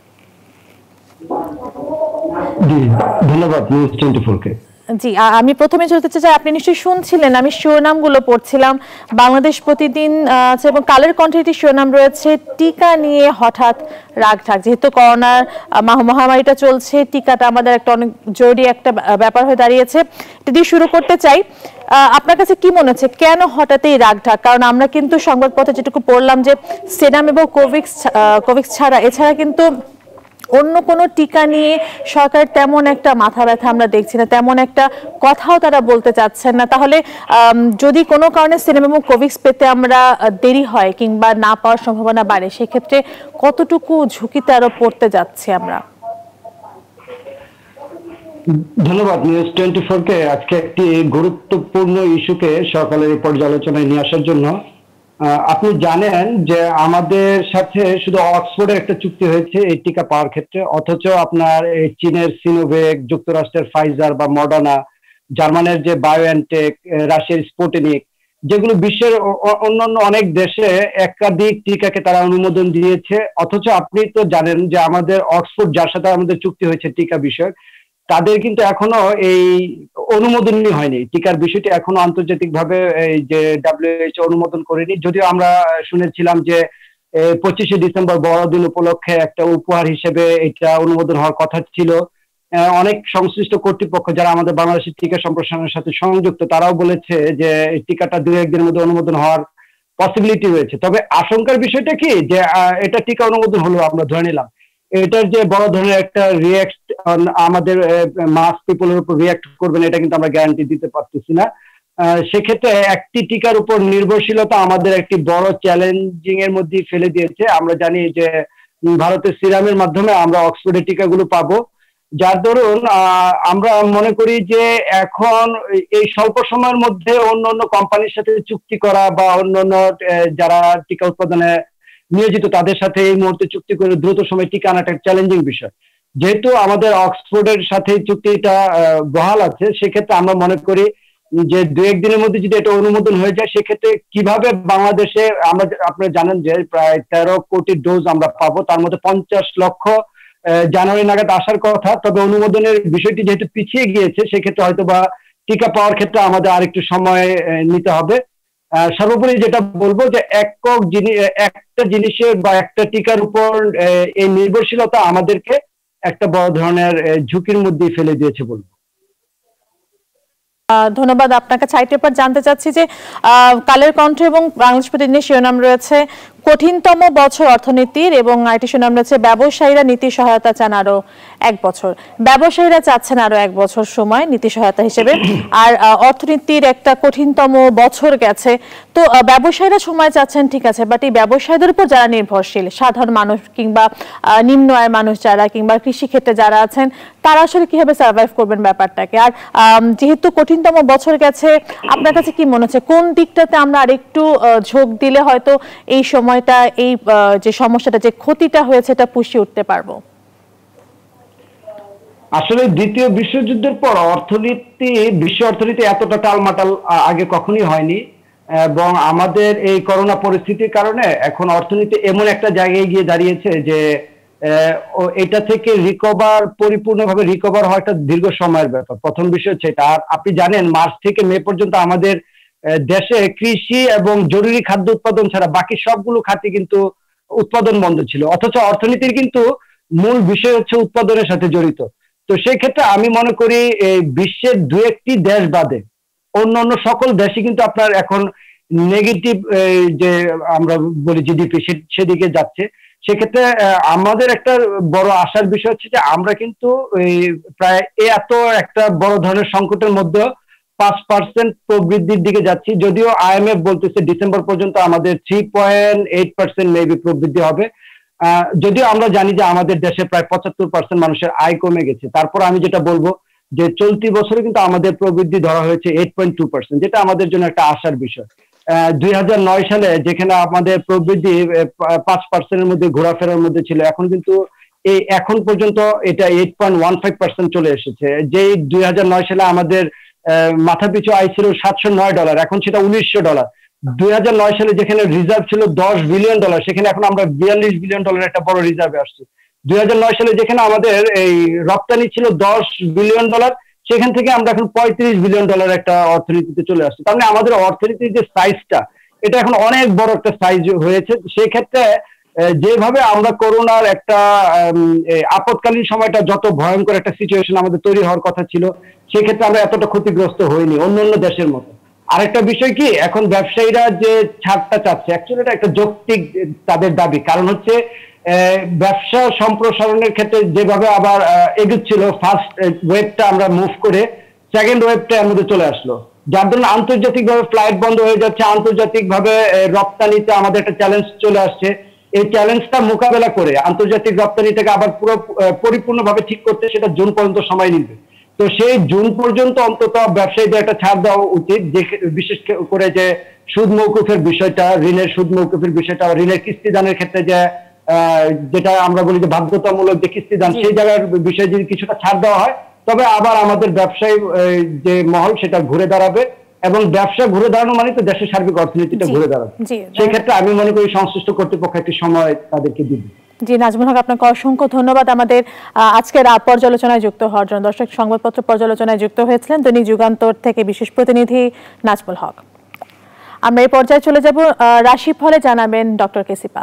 ধন্যবাদ নিউজ 24 কে। জি, আমি প্রথমে জানতে চাই, আপনি নিশ্চয়ই শুনছিলেন আমি শিরোনামগুলো পড়ছিলাম। বাংলাদেশ প্রতিদিন এবং কালের কণ্ঠে একটি শিরোনাম রয়েছে টিকা নিয়ে হঠাৎ রাগঢাক। যেহেতু করোনার মহামারীটা চলছে, টিকাটা আমাদের একটা অনেক জরুরি একটা ব্যাপার হয়ে দাঁড়িয়েছে। এটা দিয়ে শুরু করতে চাই। আপনার কাছে কি মনে হচ্ছে কেন হঠাৎ এই রাগঢাক? কারণ আমরা কিন্তু সংবাদপত্রে যেটুকু পড়লাম যে সেরাম এবং কোভিক্স ছাড়া এছাড়া কিন্তু অন্য কোনো টিকা নিয়ে সরকার তেমন একটা মাথা ব্যথা আমরা দেখছি না, তেমন একটা কথাও তারা বলতে চাচ্ছেন না। তাহলে যদি কোনো কারণে সিনেমা এবং কোভিক্স পেতে আমরা দেরি হয় কিংবা না পাওয়ার সম্ভাবনা বাড়ে, সেক্ষেত্রে কতটুকু ঝুঁকিতে আরো পড়তে যাচ্ছি আমরা? ধন্যবাদ নিউজ 24 কে আজকে একটি গুরুত্বপূর্ণ ইস্যুকে সকালের পর্যালোচনায় নিয়ে আসার জন্য। আপনি জানেন যে আমাদের সাথে শুধু অক্সফোর্ডের একটা চুক্তি হয়েছে এই টিকা পাওয়ার ক্ষেত্রে, অথচ আপনার চীনের সিনোভেক, যুক্তরাষ্ট্রের ফাইজার বা মডার্না, জার্মানের যে বায়োএনটেক, রাশিয়ার স্পুটনিক, যেগুলো বিশ্বের অন্যান্য অনেক দেশে একাধিক টিকাকে তারা অনুমোদন দিয়েছে। অথচ আপনি তো জানেন যে আমাদের অক্সফোর্ড, যার সাথে আমাদের চুক্তি হয়েছে টিকা বিষয়ক, তাদের কিন্তু এখনো এই অনুমোদনই হয়নি। টিকার বিষয়টি এখনো আন্তর্জাতিকভাবে এই যে WHO অনুমোদন করেনি। যদিও আমরা শুনেছিলাম যে 25শে ডিসেম্বর বড়দিন উপলক্ষে একটা উপহার হিসেবে এটা অনুমোদন হওয়ার কথা ছিল। অনেক সংশ্লিষ্ট কর্তৃপক্ষ যারা আমাদের বাংলাদেশের টিকা সম্প্রসারণের সাথে সংযুক্ত, তারাও বলেছে যে এই টিকাটা 2-1 দিনের মধ্যে অনুমোদন হওয়ার পসিবিলিটি রয়েছে। তবে আশঙ্কার বিষয়টা কি, যে এটা টিকা অনুমোদন হলো, আমরা ধরে নিলাম এটার যে বড় ধরনের একটা রিয়াক্ট আমাদের মাস পিপলের উপর রিয়াক্ট করবেন, এটা কিন্তু আমরা গ্যারান্টি দিতে পারতেছি না। সেক্ষেত্রে একটি টিকার উপর নির্ভরশীলতা আমাদের একটি বড় চ্যালেঞ্জিং এর মধ্যে ফেলে দিয়েছে। আমরা জানি যে ভারতের সিরামের মাধ্যমে আমরা অক্সফোর্ডের টিকাগুলো পাবো, যার দরুন আমরা মনে করি যে এখন এই স্বল্প সময়ের মধ্যে অন্য অন্য কোম্পানির সাথে চুক্তি করা বা অন্যান্য যারা টিকা উৎপাদনে নিয়োজিত তাদের সাথে এই মুহূর্তে চুক্তি করে দ্রুত সময় টিকা আনাটা একটা চ্যালেঞ্জিং বিষয়। যেহেতু আমাদের অক্সফোর্ডের সাথে চুক্তিটা বহাল আছে, সেক্ষেত্রে আমরা মনে করি যে 2-1 দিনের মধ্যে যদি এটা অনুমোদন হয়ে যায়, সেক্ষেত্রে কিভাবে বাংলাদেশে আমরা, আপনারা জানেন যে প্রায় 13 কোটি ডোজ আমরা পাবো, তার মধ্যে 50 লক্ষ জানুয়ারি নাগাদ আসার কথা। তবে অনুমোদনের বিষয়টি যেহেতু পিছিয়ে গিয়েছে, সেক্ষেত্রে হয়তো বা টিকা পাওয়ার ক্ষেত্রে আমাদের আরেকটু সময় নিতে হবে। সর্বোপরি যেটা বলবো যে একটা জিনিসের বা একটা টিকার উপর এই নির্ভরশীলতা আমাদেরকে একটা বড় ধরনের ঝুঁকির মধ্যে ফেলে দিয়েছে বলবো। ধন্যবাদ আপনাকে। সাইটের পর জানতে চাচ্ছি যে কালের কণ্ঠ এবং বাংলাদেশ প্রতিদিনের শিরোনাম রয়েছে কঠিনতম বছর অর্থনীতির, এবং আরেকটি শিরোনাম রয়েছে ব্যবসায়ীরা নীতি সহায়তা চান আরো 1 বছর। ব্যবসায়ীরা চাচ্ছেন আরো 1 বছর সময় নীতি সহায়তা হিসেবে, আর অর্থনীতির একটা কঠিনতম বছর গেছে। তো ব্যবসায়ীরা সময় চাচ্ছেন, ঠিক আছে, বাট এই ব্যবসায়ীদের উপর যারা নির্ভরশীল, সাধারণ মানুষ কিংবা নিম্ন আয়ের মানুষ যারা, কিংবা কৃষি ক্ষেত্রে যারা আছেন, তারা আসলে কিভাবে সার্ভাইভ করবেন ব্যাপারটাকে? আর যেহেতু কঠিনতম বছর গেছে, আপনার কাছে কি মনে হচ্ছে কোন দিকটাতে আমরা আরেকটু ঝোঁক দিলে হয়তো এই সময়টা, এই যে সমস্যাটা, যে ক্ষতিটা হয়েছে, এটা পুষিয়ে উঠতে পারবো? আসলে দ্বিতীয় বিশ্বযুদ্ধের পর বিশ্ব অর্থনীতি এতটা টালমাটাল আগে কখনোই হয়নি, এবং আমাদের এই করোনা পরিস্থিতির কারণে এখন অর্থনীতি এমন একটা জায়গায় গিয়ে দাঁড়িয়েছে যে এটা থেকে পরিপূর্ণভাবে রিকভার হওয়া একটা দীর্ঘ সময়ের ব্যাপার। প্রথম বিষয় হচ্ছে এটা। আর আপনি জানেন মার্চ থেকে মে পর্যন্ত আমাদের দেশে কৃষি এবং জরুরি খাদ্য উৎপাদন ছাড়া বাকি সবগুলো খাতে কিন্তু উৎপাদন বন্ধ ছিল, অথচ অর্থনীতির কিন্তু মূল বিষয় হচ্ছে উৎপাদনের সাথে জড়িত। তো সেই ক্ষেত্রে আমি মনে করি বিশ্বের 2-1টি দেশ বাদে অন্যান্য সকল দেশই কিন্তু আপনার এখন নেগেটিভ যে আমরা বলি জিডিপি সেদিকে যাচ্ছে। সেক্ষেত্রে আমাদের একটা বড় আশার বিষয় হচ্ছে যে আমরা কিন্তু প্রায় এত একটা বড় ধরনের সংকটের মধ্যে 5% প্রবৃদ্ধির দিকে যাচ্ছি। যদিও IMF বলতেছে ডিসেম্বর পর্যন্ত আমাদের 3.8% মেবি প্রবৃদ্ধি হবে। যদিও আমরা জানি যে আমাদের দেশে প্রায় 75% মানুষের আয় কমে গেছে, তারপর আমি যেটা বলবো যে চলতি বছরে কিন্তু আমাদের প্রবৃদ্ধি ধরা হয়েছে 8.2%, যেটা আমাদের জন্য একটা আশার বিষয়। 2009 সালে যেখানে আমাদের প্রবৃদ্ধি 5%-এর মধ্যে ঘোরাফেরার মধ্যে ছিল, এখন পর্যন্ত এটা 8.15% চলে এসেছে। যেই 2009 সালে আমাদের মাথাপিছু আয় ছিল $709, এখন সেটা $1900। 2009 সালে যেখানে রিজার্ভ ছিল $10 বিলিয়ন, সেখানে এখন আমরা $42 বিলিয়ন একটা বড় রিজার্ভে আসছি। 2009 সালে যেখানে আমাদের এই রপ্তানি ছিল $10 বিলিয়ন, সেখান থেকে আমরা এখন $35 বিলিয়ন একটা অর্থনীতিতে চলে আসছি। তার মানে আমাদের অর্থনীতির যে সাইজটা, এটা এখন অনেক বড় একটা সাইজ হয়েছে। সেক্ষেত্রে যেভাবে আমরা করোনার একটা আপৎকালীন সময়টা যত ভয়ঙ্কর একটা সিচুয়েশন আমাদের তৈরি হওয়ার কথা ছিল, সেক্ষেত্রে আমরা এতটা ক্ষতিগ্রস্ত হইনি অন্যান্য দেশের মতো। আরেকটা বিষয় কি, এখন ব্যবসায়ীরা যে ছাড়টা চাচ্ছে, অ্যাকচুয়ালি এটা একটা যৌক্তিক তাদের দাবি। কারণ হচ্ছে ব্যবসা সম্প্রসারণের ক্ষেত্রে যেভাবে আবার এগোচ্ছিল, ফার্স্ট ওয়েভটা আমরা মুভ করে সেকেন্ড ওয়েভটা আমাদের চলে আসলো, যার জন্য আন্তর্জাতিকভাবে ফ্লাইট বন্ধ হয়ে যাচ্ছে, আন্তর্জাতিকভাবে রপ্তানিতে আমাদের একটা চ্যালেঞ্জ চলে আসছে। এই চ্যালেঞ্জটা মোকাবেলা করে আন্তর্জাতিক রপ্তানিটাকে আবার পরিপূর্ণভাবে ঠিক করতে সেটা জুন পর্যন্ত সময় নিবে। তো সেই জুন পর্যন্ত অন্তত ব্যবসায়ীদের একটা ছাড় দেওয়া উচিত, যে বিশেষ করে যে সুদ মৌকুফের বিষয়টা, ঋণের সুদ মৌকুফের বিষয়টা, ঋণের কিস্তি দানের ক্ষেত্রে যেটা আমরা বলি যে বাধ্যতামূলক যে কিস্তি দান, সেই জায়গার বিষয়ে যদি কিছুটা ছাড় দেওয়া হয়, তবে আবার আমাদের ব্যবসায়ী যে মহল সেটা ঘুরে দাঁড়াবে, এবং ব্যবসা ঘুরে দাঁড়ানো মানে তো দেশের সার্বিক অর্থনীতিটা ঘুরে দাঁড়াবে। সেই ক্ষেত্রে আমি মনে করি সংশ্লিষ্ট কর্তৃপক্ষ একটি সময় তাদেরকে দিবে। জি নাজমুল হক, আপনাকে অসংখ্য ধন্যবাদ আমাদের আজকের পর্যালোচনায় যুক্ত হওয়ার জন্য। দর্শক, সংবাদপত্র পর্যালোচনায় যুক্ত হয়েছিলেন দৈনিক যুগান্তর থেকে বিশেষ প্রতিনিধি নাজমুল হক। আমরা এই পর্যায়ে চলে যাব, রাশিফলে জানাবেন ডক্টর কেসি পাল।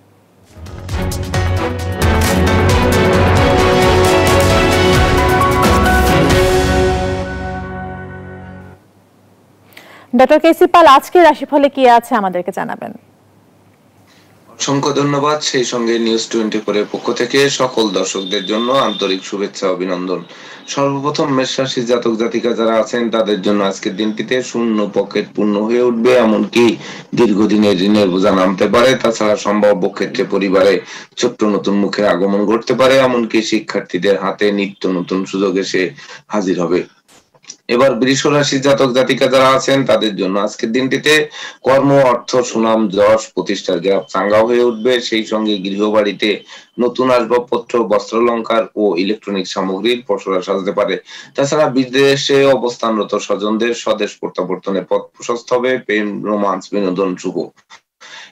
ডক্টর কেসি পাল, আজকে রাশিফলে কি আছে আমাদেরকে জানাবেন? অসংখ্য ধন্যবাদ। সেই সঙ্গে নিউজ 24 এর পক্ষ থেকে সকল দর্শকদের জন্য আন্তরিক শুভেচ্ছা অভিনন্দন। সর্বপ্রথম মেষ রাশির জাতক জাতিকা যারা আছেন তাদের জন্য আজকের দিনটিতে শূন্য পকেট পূর্ণ হয়ে উঠবে, এমনকি দীর্ঘদিনের ঋণের বোঝা নামতে পারে। তাছাড়া সম্ভাব্য ক্ষেত্রে পরিবারে ছোট্ট নতুন মুখের আগমন ঘটতে পারে, এমনকি শিক্ষার্থীদের হাতে নিত্য নতুন সুযোগ এসে হাজির হবে। এবার বৃষ রাশির জাতক জাতিকা যারা আছেন তাদের জন্য আজকের দিনটিতে কর্ম, অর্থ, সুনাম, যশ, প্রতিষ্ঠার জাপ চাঙ্গা হয়ে উঠবে। সেই সঙ্গে গৃহবাড়িতে নতুন আসবাবপত্র, বস্ত্রালঙ্কার ও ইলেকট্রনিক সামগ্রীর পসরা সাজতে পারে। তাছাড়া বিদেশে অবস্থানরত স্বজনদের স্বদেশ প্রত্যাবর্তনের পথ প্রশস্ত হবে। প্রেম, রোমান্স, বিনোদন শুভ।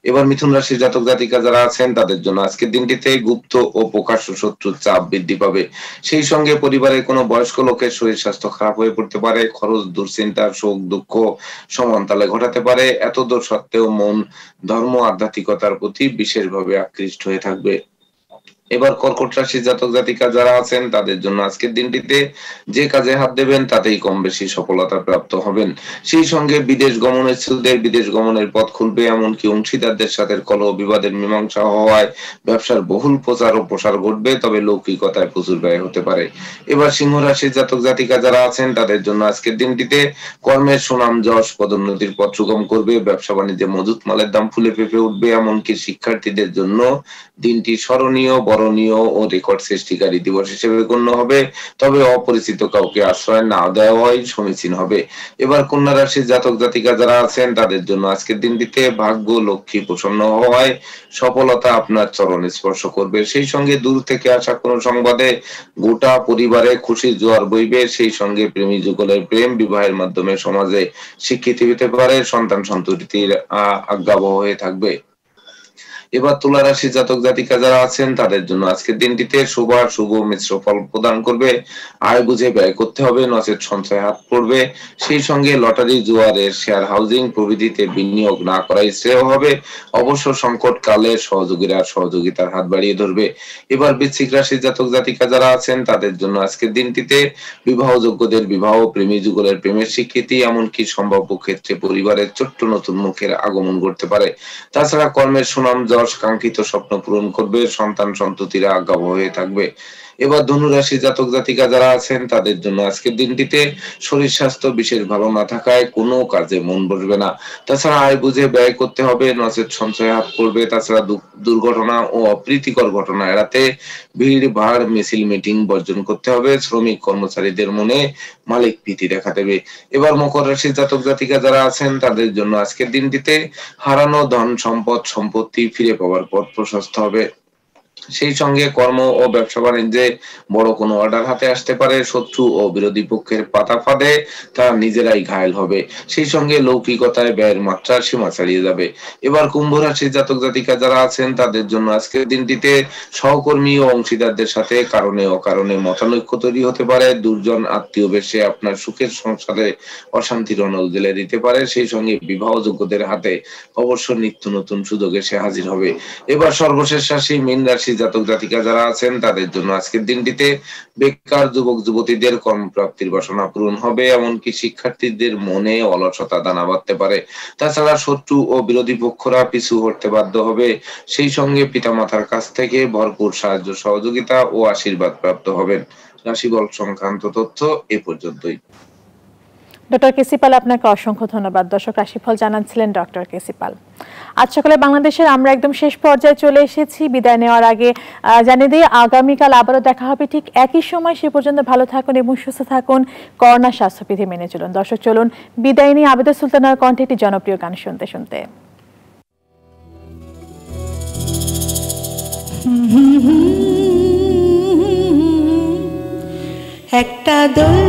এবার মিথুন রাশির জাতক জাতিকা যারা আছেন তাদের জন্য আজকের দিনটিতে গুপ্ত ও প্রকাশ্য শত্রুর চাপ বৃদ্ধি পাবে। সেই সঙ্গে পরিবারের কোনো বয়স্ক লোকের শরীর স্বাস্থ্য খারাপ হয়ে পড়তে পারে, খরচ, দুশ্চিন্তা, শোক, দুঃখ সমান তালে ঘটাতে পারে। এতদূর সত্ত্বেও মন ধর্ম আধ্যাত্মিকতার প্রতি বিশেষভাবে আকৃষ্ট হয়ে থাকবে। এবার কর্কট রাশির জাতক জাতিকা যারা আছেন তাদের জন্য আজকের দিনটিতে যে কাজে হাত দেবেন তাতেই কম বেশি সফলতা প্রাপ্ত হবেন। সেই সঙ্গে বিদেশ গমন ইচ্ছুকদের বিদেশ গমনের পথ খুলবে, এমনকি অংশীদারদের সাথে কলহ বিবাদের মীমাংসা হওয়ায় ব্যবসার বহুল প্রচার ও প্রসার ঘটবে, তবে লৌকিকতায় প্রচুর ব্যয় হতে পারে। এবার সিংহ রাশির জাতক জাতিকা যারা আছেন তাদের জন্য আজকের দিনটিতে কর্মের সুনাম যশ পদোন্নতির পথ সুগম করবে, ব্যবসা বাণিজ্যে মজুত মালের দাম ফুলে ফেঁপে উঠবে, এমনকি শিক্ষার্থীদের জন্য দিনটি স্মরণীয়, বরণীয় ও রেকর্ড সৃষ্টিকারী দিবস হিসেবে গণ্য হবে। তবে অপরিচিত কাউকে আশ্রয় না দেওয়াই সমীচীন হবে। এবার কন্যা রাশির জাতক জাতিকা যারা আছেন তাদের জন্য আজকের দিনটিতে ভাগ্য লক্ষ্মী প্রসন্ন হওয়ায় সফলতা আপনার চরণ স্পর্শ করবে। সেই সঙ্গে দূর থেকে আসা কোনো সংবাদে গোটা পরিবারে খুশির জোয়ার বইবে। সেই সঙ্গে প্রেমী যুগলের প্রেম বিবাহের মাধ্যমে সমাজে স্বীকৃতি পেতে পারে, সন্তান সন্ততির আজ্ঞাবহ হয়ে থাকবে। এবার তুলা রাশির জাতক জাতিকা যারা আছেন তাদের জন্য আজকের দিনটিতে শুভ মিশ্র ফল প্রদান করবে। আয় বুঝে ব্যয় করতে হবে, নচেত সঞ্চয় হাত পড়বে। সেই সঙ্গে লটারি, জুয়ারের, শেয়ার, হাউজিং প্রভৃতিতে বিনিয়োগ না করাই শ্রেয় হবে। অবশ্য সংকট কালে সহযোগীরা সহযোগিতার হাত বাড়িয়ে ধরবে। এবার বৃশ্চিক রাশির জাতক জাতিকা যারা আছেন তাদের জন্য আজকের দিনটিতে বিবাহযোগ্যদের বিবাহ, প্রেমী যুগলের প্রেমের স্বীকৃতি, এমনকি সম্ভাব্য ক্ষেত্রে পরিবারের ছোট্ট নতুন মুখের আগমন ঘটতে পারে। তাছাড়া কর্মের সুনাম যশ কাঙ্ক্ষিত স্বপ্ন পূরণ করবে, সন্তান সন্ততিরা আজ্ঞাবহ হয়ে থাকবে। এবার ধনু রাশি জাতক জাতিকা যারা আছেন তাদের জন্য আজকের দিনটিতে শরীর স্বাস্থ্য বিশেষ ভালো না থাকায় কোনো কাজে মন বসবে না। তাছাড়া আয় বুঝে ব্যয় করতে হবে, নচেত সঞ্চয় হাত পড়বে। তাছাড়া দুর্ঘটনা ও অপ্রীতিকর ঘটনা এড়াতে ভিড় ভাড় মিছিল মিটিং বর্জন করতে হবে। শ্রমিক কর্মচারীদের মনে মালিক প্রীতি দেখা দেবে। এবার মকর রাশি জাতক জাতিকা যারা আছেন তাদের জন্য আজকের দিনটিতে হারানো ধন সম্পদ সম্পত্তি ফিরে পাওয়ার পথ প্রশস্ত হবে। সেই সঙ্গে কর্ম ও ব্যবসা বাণিজ্যে বড় কোনো অর্ডার হাতে আসতে পারে। শত্রু ও বিরোধী পক্ষের পাতা ফাঁদে তারা নিজেরাই ঘায়েল হবে। সেই সঙ্গে লৌকিকতায় ব্যয়ের মাত্রা সীমা ছাড়িয়ে যাবে। এবার কুম্ভ রাশির জাতক জাতিকা যারা আছেন তাদের জন্য আজকের দিনটিতে সহকর্মী ও অংশীদারদের সাথে কারণে অকারণে মতানৈক্য তৈরি হতে পারে। দুর্জন আত্মীয় বেশে আপনার সুখের সংসারে অশান্তির অনল জেলে দিতে পারে। সেই সঙ্গে বিবাহযোগ্যদের হাতে অবশ্য নিত্য নতুন সুযোগ এসে হাজির হবে। এবার সর্বশেষ রাশি মীন রাশি জাতক জাতিকা যারা আছেন তাদের জন্য আজকের দিনটিতে বেকার যুবক যুবতীদের কর্মপ্রাপ্তির বাসনা পূরণ হবে, এমনকি শিক্ষার্থীদের মনে অলসতা দানা বাঁধতে পারে। তাছাড়া শত্রু ও বিরোধী পক্ষরা পিছু হটতে বাধ্য হবে। সেই সঙ্গে পিতামাতার কাছ থেকে ভরপুর সাহায্য সহযোগিতা ও আশীর্বাদ প্রাপ্ত হবেন। রাশিফল সংক্রান্ত তথ্য এ পর্যন্তই। ডক্টর কেসি পাল, আপনাকে অসংখ্য ধন্যবাদ। দর্শক, রাশিফল জানাচ্ছিলেন ডক্টর কেসি পাল। আজ সকালে বাংলাদেশের আমরা একদম শেষ পর্যায়ে চলে এসেছি। বিদায় নেওয়ার আগে জানিয়ে দিই, আগামীকাল আবারও দেখা হবে ঠিক একই সময়। সে পর্যন্ত ভালো থাকুন এবং সুস্থ থাকুন। করোনা স্বাস্থ্যবিধি মেনে চলুন। দর্শক, চলুন বিদায় নিয়ে আবেদা সুলতানার কণ্ঠে একটি জনপ্রিয় গান শুনতে শুনতে। একটা দোল